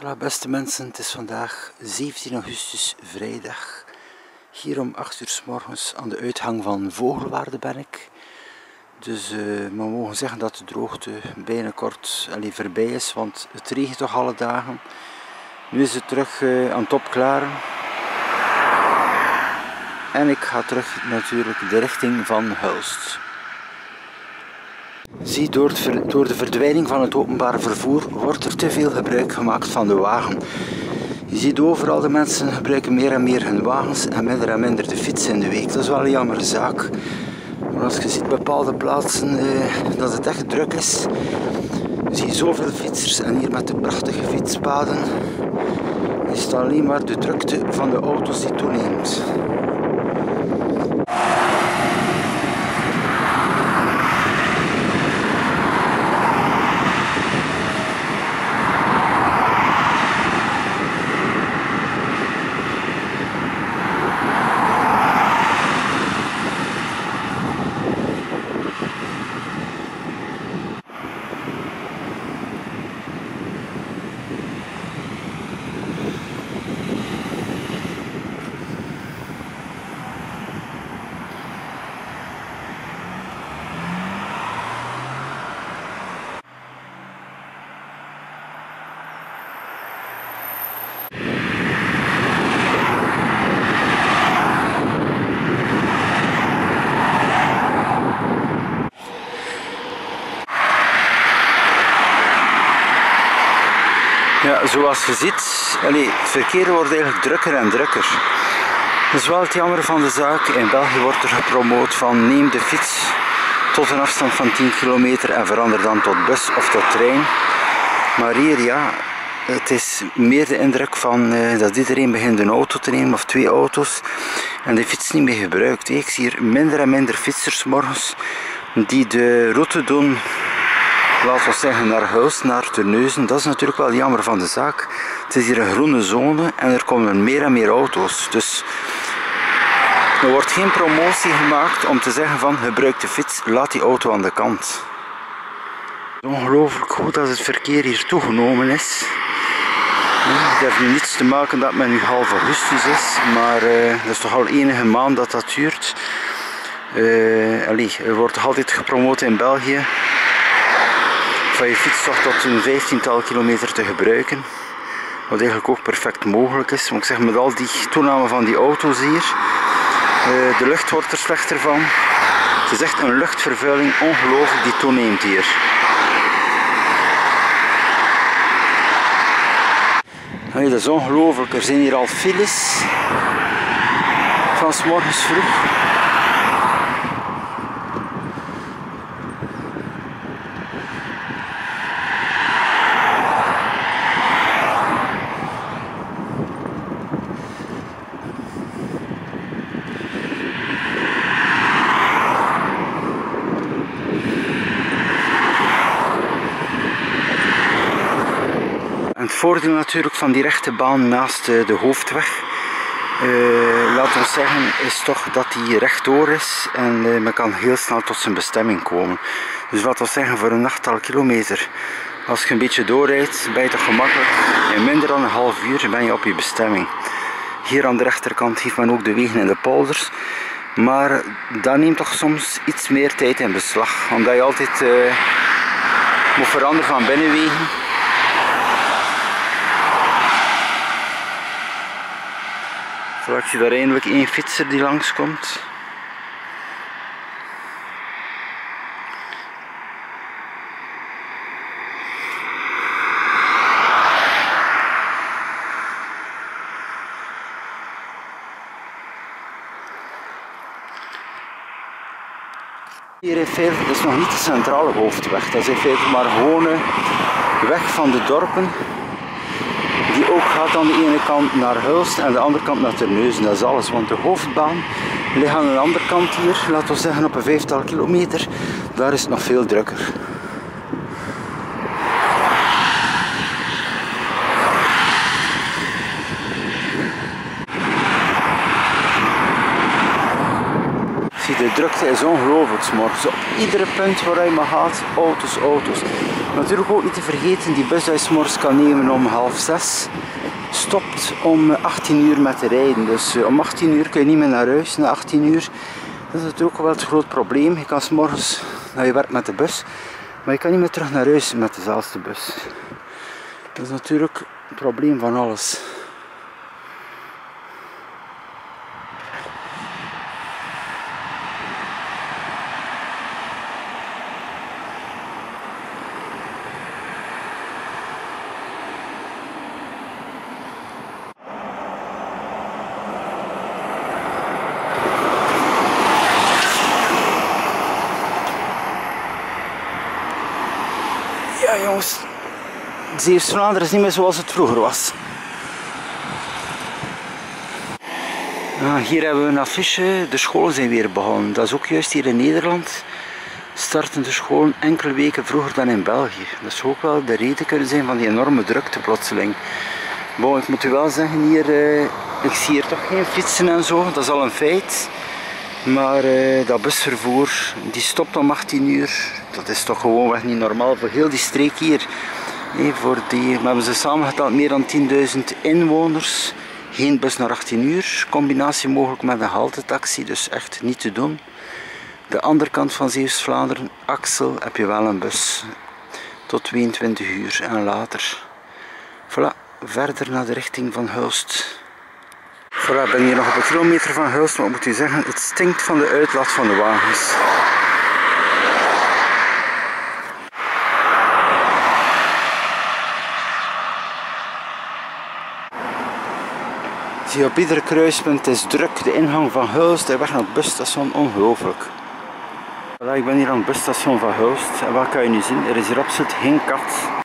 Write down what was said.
Voilà, beste mensen, het is vandaag 17 augustus, vrijdag. Hier om 8 uur 's morgens aan de uitgang van Vogelwaarde ben ik. Dus we mogen zeggen dat de droogte binnenkort voorbij is, want het regent toch alle dagen. Nu is het terug aan het opklaren. En ik ga terug natuurlijk de richting van Hulst. Zie, door de verdwijning van het openbaar vervoer wordt er te veel gebruik gemaakt van de wagen. Je ziet overal de mensen gebruiken meer en meer hun wagens en minder de fiets in de week. Dat is wel een jammere zaak. Maar als je ziet bepaalde plaatsen dat het echt druk is, zie je zoveel fietsers en hier met de prachtige fietspaden is het alleen maar de drukte van de auto's die toeneemt. Ja, zoals je ziet, het verkeer wordt eigenlijk drukker en drukker. Dat is wel het jammer van de zaak. In België wordt er gepromoot van neem de fiets tot een afstand van 10 kilometer en verander dan tot bus of tot trein. Maar hier, ja, het is meer de indruk van dat iedereen begint een auto te nemen of 2 auto's en de fiets niet meer gebruikt. Ik zie hier minder en minder fietsers morgens die de route doen. Laten we zeggen naar Hulst, naar Terneuzen. Dat is natuurlijk wel jammer van de zaak. Het is hier een groene zone en er komen meer en meer auto's. Dus er wordt geen promotie gemaakt om te zeggen van gebruik de fiets, laat die auto aan de kant. Het is ongelooflijk goed dat het verkeer hier toegenomen is. Het heeft nu niets te maken dat men nu half augustus is, maar dat is toch al enige maand dat dat duurt. Er wordt toch altijd gepromoot in België van je fiets toch tot een 15-tal kilometer te gebruiken. Wat eigenlijk ook perfect mogelijk is. Maar ik zeg, met al die toename van die auto's hier, de lucht wordt er slechter van. Het is echt een luchtvervuiling, ongelooflijk, die toeneemt hier. Dat is ongelooflijk, er zijn hier al files van 's morgens vroeg. Het voordeel natuurlijk van die rechte baan naast de hoofdweg, laten we zeggen, is toch dat die rechtdoor is en men kan heel snel tot zijn bestemming komen. Dus laten we zeggen, voor een 8-tal kilometer, als je een beetje doorrijdt, ben je toch gemakkelijk. In minder dan een half uur ben je op je bestemming. Hier aan de rechterkant heeft men ook de wegen in de polders, maar dat neemt toch soms iets meer tijd in beslag, omdat je altijd moet veranderen van binnenwegen. Ik zie daar eindelijk 1 fietser die langskomt. Hier in feite, dat is nog niet de centrale hoofdweg, dat is in feite maar gewoon een weg van de dorpen. Die ook gaat aan de ene kant naar Hulst en de andere kant naar Terneuzen. Dat is alles, want de hoofdbaan ligt aan de andere kant hier, laten we zeggen op een 5-tal kilometer. Daar is het nog veel drukker. Zie, De drukte is ongelooflijk 's morgens. Op iedere punt waar je maar gaat, auto's, auto's. Natuurlijk ook niet te vergeten, die bus die je 's morgens kan nemen om 5:30, stopt om 18 uur met te rijden. Dus om 18 uur kun je niet meer naar huis, na 18 uur. Dat is natuurlijk wel het groot probleem. Je kan 's morgens naar je werk met de bus, maar je kan niet meer terug naar huis met dezelfde bus. Dat is natuurlijk het probleem van alles. Ja jongens, Zeeuws-Vlaanderen is niet meer zoals het vroeger was. Hier hebben we een affiche, de scholen zijn weer begonnen. Dat is ook juist hier in Nederland. Starten de scholen enkele weken vroeger dan in België. Dat zou ook wel de reden kunnen zijn van die enorme drukte plotseling. Bon, ik moet u wel zeggen hier, ik zie hier toch geen fietsen en zo, dat is al een feit. Maar dat busvervoer, die stopt om 18 uur. Dat is toch gewoonweg niet normaal voor heel die streek hier. We hebben ze samengeteld meer dan 10.000 inwoners. Geen bus naar 18 uur. Combinatie mogelijk met een haltetaxi, dus echt niet te doen. De andere kant van Zeeuws-Vlaanderen, Axel, heb je wel een bus. Tot 22 uur en later. Voilà, verder naar de richting van Hulst. Voilà, ik ben hier nog op een kilometer van Hulst, maar ik moet u zeggen, het stinkt van de uitlaat van de wagens. Zie, op ieder kruispunt is druk. De ingang van Hulst, de weg naar het busstation, ongelooflijk. Voilà, ik ben hier aan het busstation van Hulst en wat kan je nu zien? Er is hier absoluut geen kat.